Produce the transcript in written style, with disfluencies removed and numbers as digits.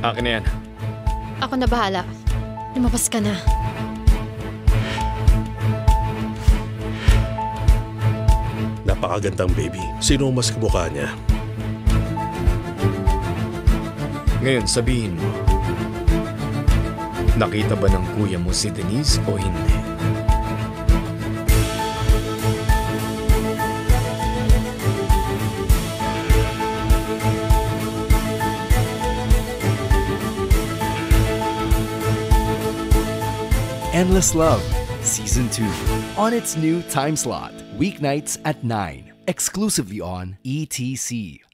Akin na yan. Ako na bahala. Lumabas ka na. Napakagandang baby. Sino ang mas kamukha niya? Ngayon, sabihin mo, nakita ba ng kuya mo si Deniz o hindi? Endless Love, Season 2, on its new time slot, weeknights at 9, exclusively on ETC.